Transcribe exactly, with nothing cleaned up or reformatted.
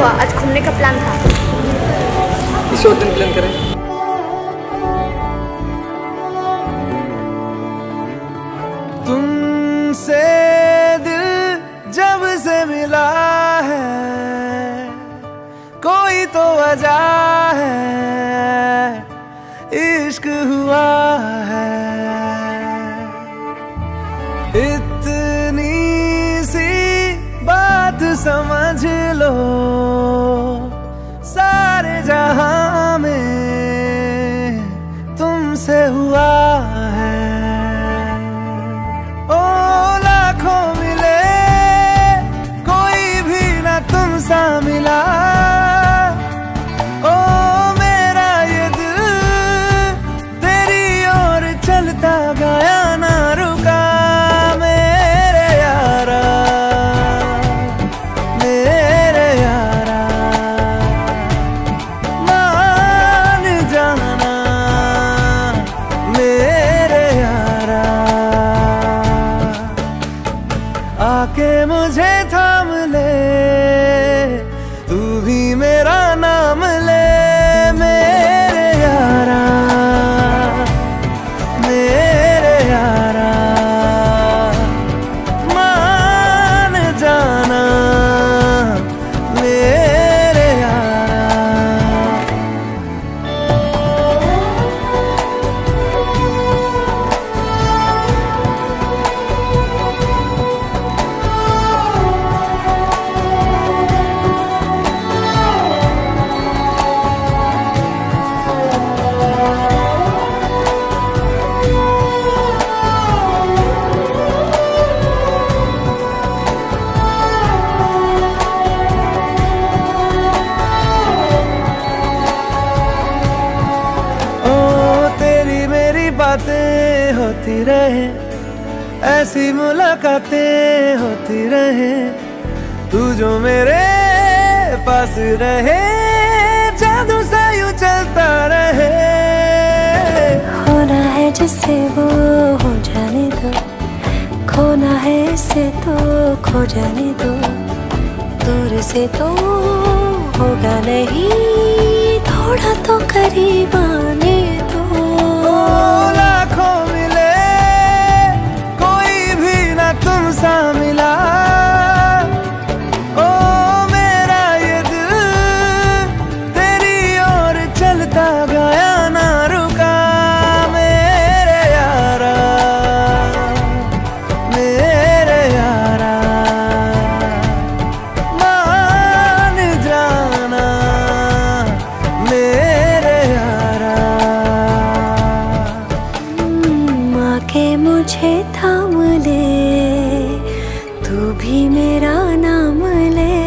हुआ? आज घूमने का प्लान था। किसी और दिन प्लान करें। तुमसे दिल जब से मिला है, कोई तो वजह है, इश्क हुआ है। इतनी सी बात समझ लो, सारे जहां में तुमसे हुआ है। ओ लाखों मिले, कोई भी ना तुम सा मिला। ओ मेरा ये दिल तेरी ओर चलता गया, ना रुका। मेरे यारा, मेरे यारा, मान जाना मेरे यारा। आके मुझे थाम ले, तू भी मेरा नाम ले। मेरे यारा, मेरे यारा, मान जाना मेरे यारा। बातें होती रहे, ऐसी मुलाकातें होती रहे, तू जो मेरे पास रहे, जादू सा यूं चलता रहे। होना है जिससे वो हो जाने दो, खोना है इससे तो खो जाने दो। दूर से तो होगा नहीं, थोड़ा तो करीब आने दो। लाखों मिले, कोई भी ना तुम सा मिला। ओ मेरा ये दिल तेरी ओर चलता गया, ना रुका। मेरे यारा, मेरे यारा, मान जाना मेरे यारा। के मुझे थाम ले, तू भी मेरा नाम ले।